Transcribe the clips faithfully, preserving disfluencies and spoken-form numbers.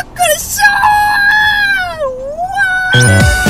っしゃー。うわー。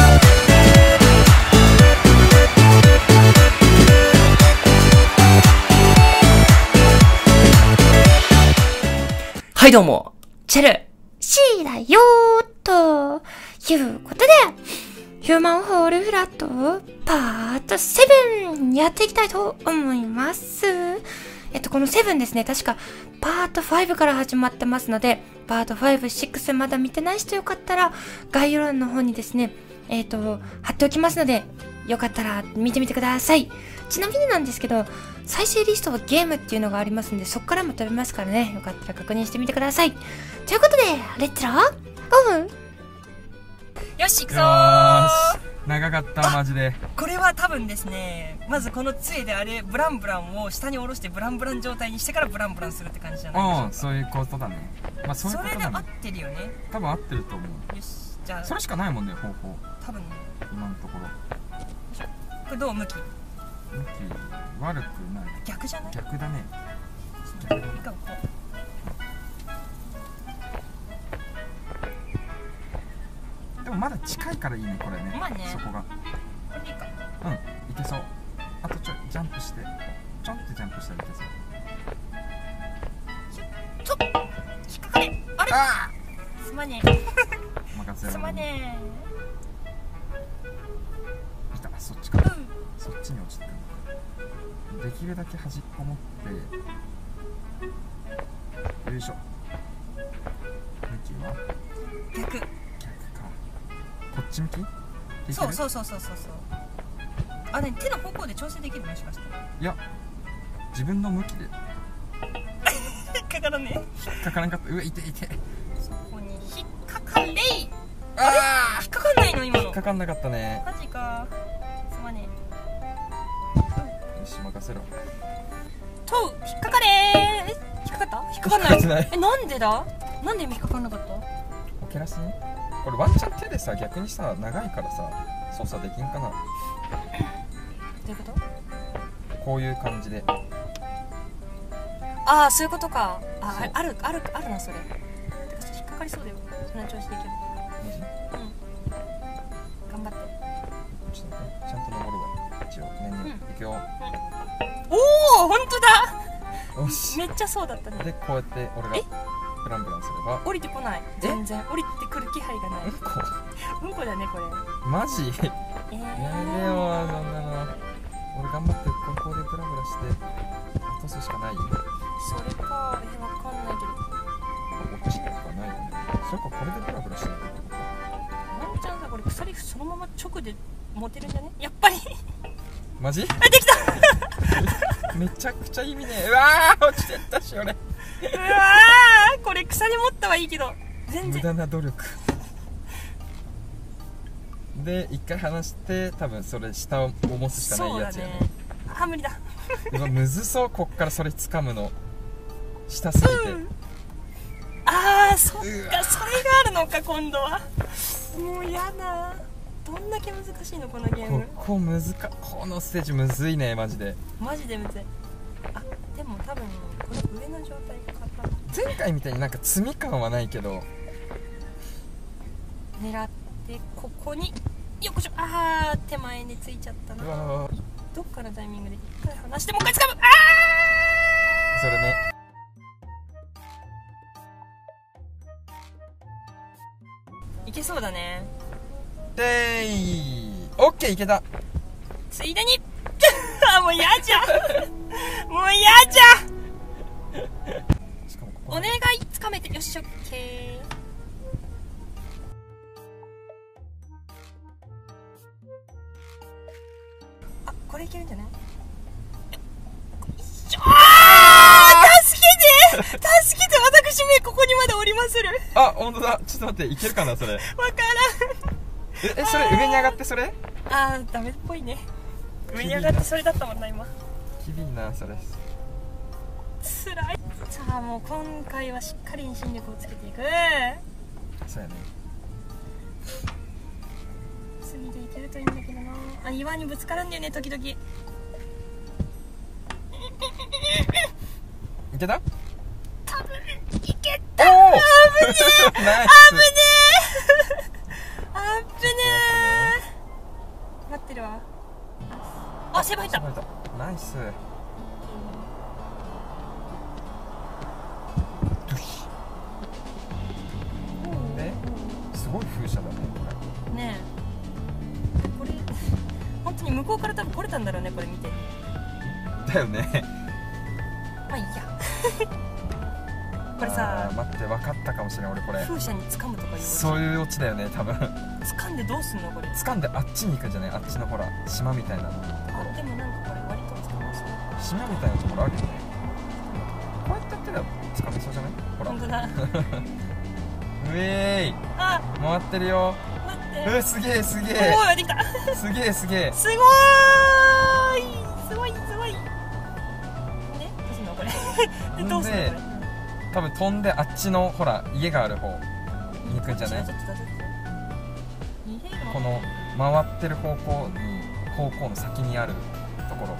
はいどうも、チェルシーだよーということで、ヒューマンホールフラットパートセブンやっていきたいと思います。えっと、このセブンですね、確かパートファイブから始まってますので、パートファイブ、シックスまだ見てない人よかったら、概要欄の方にですね、えっと、貼っておきますので、よかったら見てみてください。ちなみになんですけど、再生リストはゲームっていうのがありますんで、そこからも飛べますからね、よかったら確認してみてください。ということで、レッツラーゴー。よし、行くぞー。 長かったマジで。 これは多分ですね、まずこの杖であれブランブランを下に下ろしてブランブラン状態にしてからブランブランするって感じじゃないでしょうか。 うん、そういうことだね。まあそういうことだね。 それで合ってるよね。 多分合ってると思う。 よし、じゃあそれしかないもんね、方法。 多分ね、 今のところ。 これどう向き？ 向き悪くない。 逆じゃない？ 逆だね。 逆だね。こうでもまだ近いからいいね、これね。 まあね、 そこが。 これでいいか。 うん、いけそう。あとちょジャンプして、ちょんってジャンプしたらいけそう。 ちょっと引っかかれ。あれ？ あーすまね任せろ。 え。すまねえ。いた、そっちか。 え。うん。 そっちに落ちてくる。できるだけ端っこ持ってよいしょ。向きは逆。 逆か。こっち向き？ そうそうそうそうそうそう。あ、ね、手の方向で調整できるのもしかして。 いや、自分の向きで引っかからねえ。 引っかからんかった。うわ、いていて。 そこに引っかかれい。 あ引っかかんないの今の。 引っかかんなかったね。 マジか。すまねえ。 よし、任せろ。 とう、引っかかれー。え、引っかかった？引っかかんない。 引っかかってない。 え、なんでだ？なんで引っかかんなかった？ オケラスね。これワンチャン手でさ、逆にさ、長いからさ、操作できんかな。 どういうこと？ こういう感じで。 ああ、そういうことか。あ、 そうあるあるあるなそれ。てか引っかかりそうだよ。そんな調子でいける。 マジ？ うん。頑張って。 ちょっと待って、ちゃんと登るわ。一応、ねんねん、いくよ。 おお、本当だ。 よし。 めっちゃそうだったね。 で、こうやって俺がブランブランすれば。 降りてこない。全然降りてくる気配がない。 うんこ。 うんこだねこれ。 マジ？ えー、 やめよう、そんなの。俺頑張ってここでブラブラして落とすしかない。 それか、え、わかんないけど。 落ちてかないよね。それかこれでブラブラしてるってことか。 ワンちゃんさ、これ鎖そのまま直で持てるんじゃね？やっぱり。 マジ？ あ、できた。 めちゃくちゃ意味ねえ。うわー、落ちてったし俺。 うわー、これ鎖持ったはいいけど全然無駄な努力で一回離して多分それ下を持つしかないやつやね。 あ、無理だ。 うわ、むずそう。こっからそれ掴むの下すぎて、うん、 あー、そっか、それがあるのか今度は。もうやだ。どんだけ難しいのこのゲーム。 ここむずか、このステージむずいねマジで。 マジでむずい。あ、でも多分これ上の状態かな。 前回みたいになんか積み感はないけど、 狙ってここによこしょ。あー、手前についちゃったな。 うわ、 どっかのタイミングで一回離してもう一回掴む。あー、それね。 いけそうだね。 でーい、オッケー、いけた。 ついでにあ、もう嫌じゃんもう嫌じゃん。 しかもここお願い、つかめて。よし、オッケー。あ、これいけるんじゃない？あー、助けて助けて、私めここにまでおりまする。 あ、ほんとだ。ちょっと待って、いけるかなそれ。 わからん。 え、え、それ上に上がってそれ？ あー、ダメっぽいね。上に上がってそれだったもんな今。 きびいなそれ。 つらい。さあ、もう今回はしっかり遠心力をつけていく。 そうやね。 次でいけるといいんだけどな。あ、岩にぶつかるんだよね時々。いけた？ 多分いけた。 おー危ねえ。 ナイス。 あぶねー。待ってるわ。あ、セーブ入った。 ナイス。ですごい風車だねこれ。 ねえ、これ本当に向こうから多分来れたんだろうね、これ見て。 だよね。 まあいいや。これさ、 待って、分かったかもしれない。俺これ風車に掴むとかいう、 そういうオチだよね多分。 掴んでどうすんのこれ。 掴んであっちに行くんじゃない？あっちのほら島みたいなところ。 あ、でもなんかこれ割と掴めそう。 島みたいなところあるよね。こうやってやってたら掴めそうじゃない？ほら。 本当だ。 うえーい。 あ、 回ってるよ。 待って。 えー、すげえすげえ。 おー、できた。 すげえすげえ。 すごーい。すごいすごい。で、どうすんのこれ。で、どうすんのこれ。 多分飛んであっちのほら家がある方に行くんじゃない？この回ってる方向に方向の先にあるところ。ほ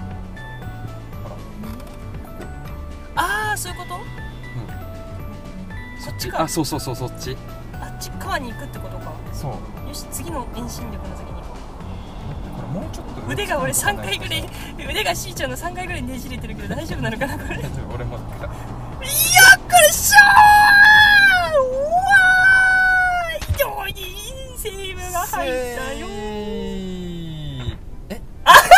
ら。ああ、そういうこと？うん。そっちか。 あ、そうそうそう、そっち。 あっち側に行くってことか。 そう。 よし、次の遠心力の先に行こう。これもうちょっと腕が俺さんかいぐらい、腕がしーちゃんのさんかいぐらいねじれてるけど大丈夫なのかなこれ。 俺も。 いや、これしょー。うわー、いいセーブが入ったよー。え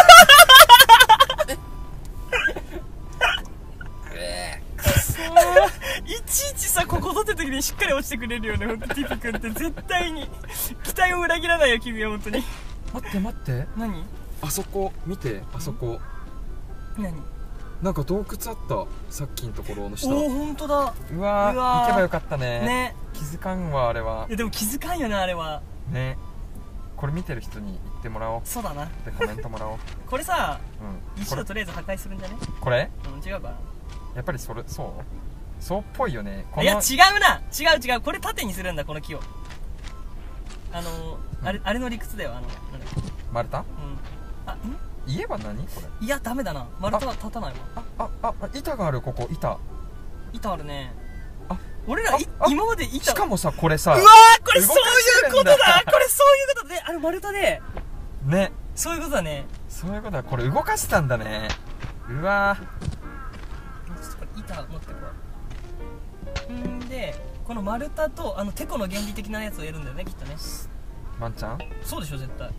えくそー。いちいちさ、ここ取ってる時にしっかり落ちてくれるよね、ほんと。ティピ君って絶対に期待を裏切らないよ、君は。ほんとに。 待って待って、何？あそこ見て、あそこ何？ なんか洞窟あった、さっきのところの下。 おお、ほんとだ。 うわー、行けばよかったね。ね、気づかんわ、あれは。 いやでも気づかんよね、あれはね。これ見てる人に言ってもらおう。 そうだな。 でコメントもらおう。 これさ、 うん、 石をとりあえず破壊するんじゃね？ これ？ うん、違うかな。 やっぱりそれ、そうそうっぽいよね。 いや、違うな、違う違う、これ縦にするんだ、この木を。あのー、あれ、あれの理屈だよ、あの、なんだっけ、 丸太？うん。 あ、ん？ 言えば何これ？ いや、ダメだな、丸太は立たないわ。 あ、あ、あ、板がある、ここ、板。 板あるね。 あ、 俺ら今まで板。 しかもさ、これさ、 うわー、これそういうことだ。これそういうことで、あの丸太でね、そういうことだね。 そういうことだ、これ動かしたんだね。うわー、 ちょっとこれ板持ってこう。んで、この丸太とあのテコの原理的なやつをやるんだよね、きっとね。 ワンちゃん？ そうでしょ、絶対。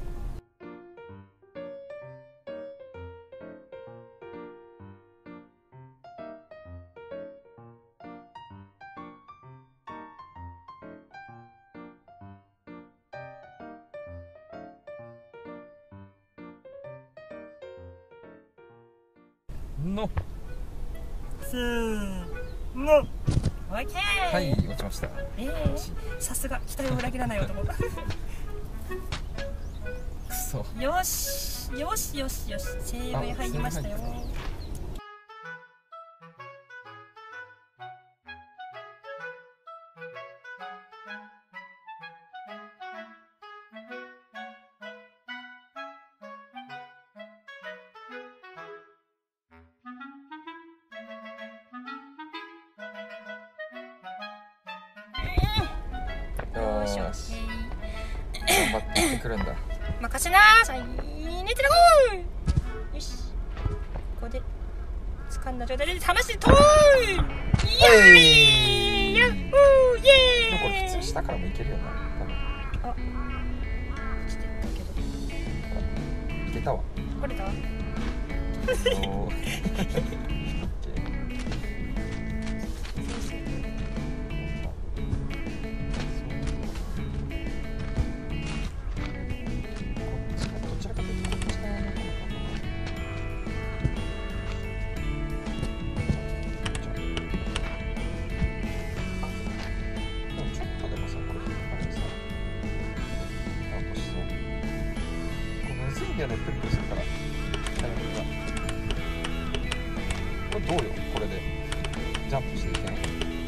のせーの、オッケー。 はい、落ちました。 ええー、さすが期待を裏切らない男。くそ。 よしよしよしよし、セーブ入りましたよ。よしよし、 頑張って行ってくるんだ。 任せなーさい。レッツゴー。よし、ここで掴んだ状態で離してとーい。イエーイ、ヤッホー、イエーイ。 これ普通下からもいけるよな、多分。 あ、来てたけどいけたわ。 これだ。 おーいやね、プルプルするからタイミングがこれどうよ、これでジャンプしていけない？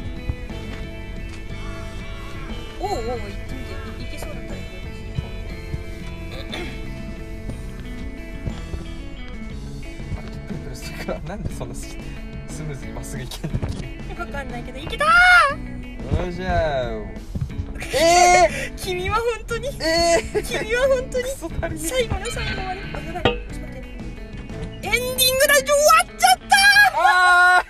おうおう、行ってみて。いけそうだったら行く。 あれプルプルするからなんでそんなスムーズにまっすぐ行けんの？ 分かんないけど行けたー。よいしょー。 君は本当にええ君は本当にクソ足りね最後の最後まで、あ、やばい、ちょっと待って、エンディングだ、終わっちゃった。 あ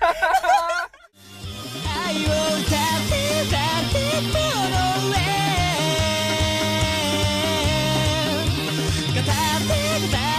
愛を立てた心へ語ってた